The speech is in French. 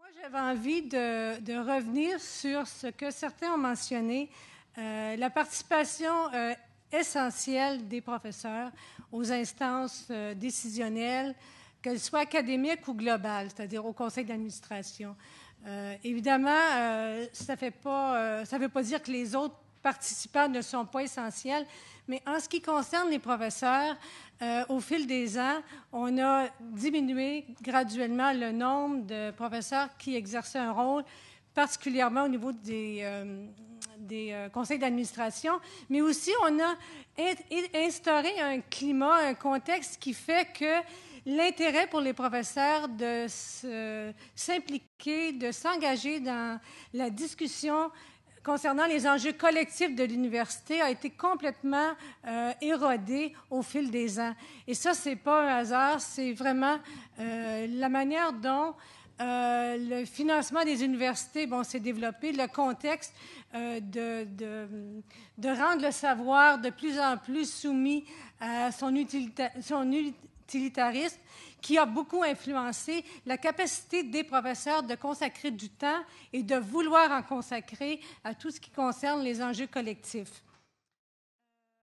J'avais envie de revenir sur ce que certains ont mentionné, la participation essentielle des professeurs aux instances décisionnelles, qu'elles soient académiques ou globales, c'est-à-dire au conseil d'administration. Évidemment, ça ne veut pas dire que les autres participants ne sont pas essentiels, mais en ce qui concerne les professeurs, au fil des ans, on a diminué graduellement le nombre de professeurs qui exerçaient un rôle, particulièrement au niveau des conseils d'administration, mais aussi on a instauré un climat, un contexte qui fait que l'intérêt pour les professeurs de s'impliquer, de s'engager dans la discussion concernant les enjeux collectifs de l'université a été complètement érodé au fil des ans. Et ça, ce n'est pas un hasard, c'est vraiment la manière dont le financement des universités s'est développé, le contexte de rendre le savoir de plus en plus soumis à son utilitarisme, qui a beaucoup influencé la capacité des professeurs de consacrer du temps et de vouloir en consacrer à tout ce qui concerne les enjeux collectifs.